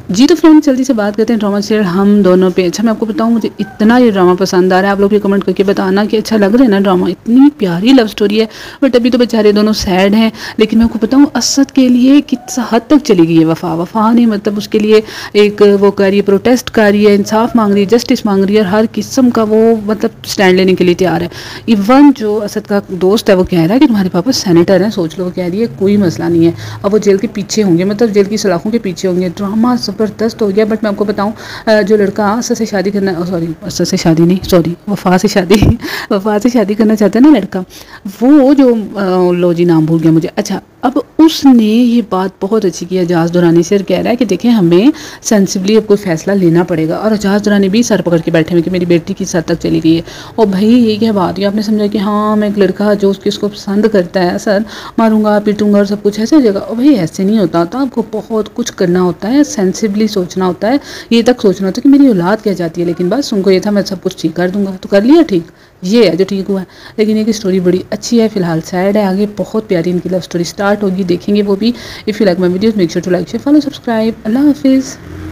जी तो फ्रेंड्स जल्दी से बात करते हैं ड्रामा सीरियल हम दोनों पे। अच्छा मैं आपको बताऊँ, मुझे इतना ये ड्रामा पसंद आ रहा है। आप लोग भी कमेंट करके बताना कि अच्छा लग रहा है ना ड्रामा। इतनी प्यारी लव स्टोरी है, बट अभी तो बेचारे दोनों सैड हैं। लेकिन मैं आपको बताऊँ, असद के लिए किस हद तक चली गई है वफ़ा नहीं, मतलब उसके लिए एक वो कर रही है, प्रोटेस्ट कर रही है, इंसाफ मांग रही है, जस्टिस मांग रही है, और हर किस्म का वो मतलब स्टैंड लेने के लिए तैयार है। इवन जो असद का दोस्त है वो कह रहा है कि तुम्हारे पापा सेनेटर हैं, सोच लो। वो कह रही है कोई मसला नहीं है, अब वो जेल के पीछे होंगे, मतलब जेल की सलाखों के पीछे होंगे। ड्रामा ज़बरदस्त हो गया। बट मैं आपको बताऊं, जो लड़का असद से शादी करना, सॉरी असद से शादी नहीं, सॉरी वफ़ा से शादी वफ़ा से शादी करना चाहता है ना लड़का, वो जो लो जी नाम भूल गया मुझे। अच्छा, अब उसने ये बात बहुत अच्छी की। एजाज दुरानी से कह रहा है कि देखें हमें सेंसिबली अब कोई फैसला लेना पड़ेगा। और एजाज दुरानी भी सर पकड़ के बैठे हुए कि मेरी बेटी किस हद तक चली गई है। और भाई ये क्या बात है, आपने समझा कि हाँ मैं एक लड़का जो उसको पसंद करता है, सर मारूंगा पीटूंगा और सब कुछ ऐसे हो जाएगा। और भाई ऐसे नहीं होता होता, आपको बहुत कुछ करना होता है, सेंसिबली सोचना होता है। ये तक सोचना होता है कि मेरी औलाद क्या जाती है, लेकिन बस उनको ये था मैं सब कुछ ठीक कर दूंगा, तो कर लिया ठीक। ये है जो ठीक हुआ है। लेकिन ये स्टोरी बड़ी अच्छी है, फिलहाल सैड है, आगे बहुत प्यारी इनकी लव स्टोरी स्टार्ट होगी, देखेंगे वो भी। If you like my videos make sure to like share follow subscribe. अल्लाह हाफिज़।